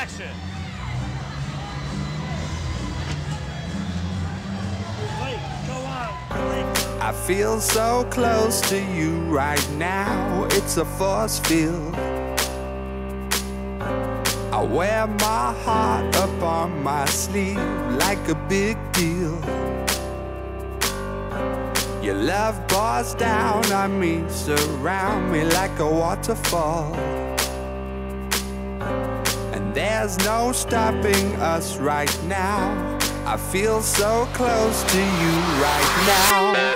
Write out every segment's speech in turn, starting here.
action. I feel so close to you right now, it's a force field. I wear my heart up on my sleeve like a big deal. Your love pours down on me, surround me like a waterfall. And there's no stopping us right now. I feel so close to you right now.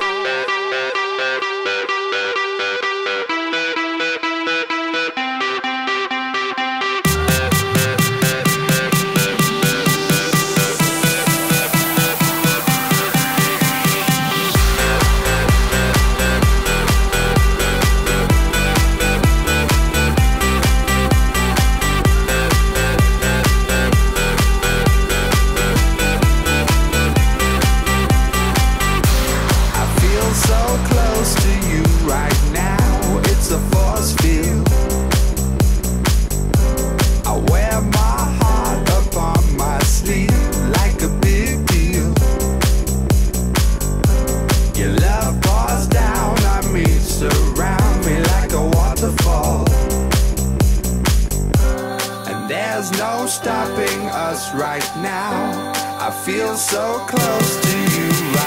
There's no stopping us right now. I feel so close to you right now.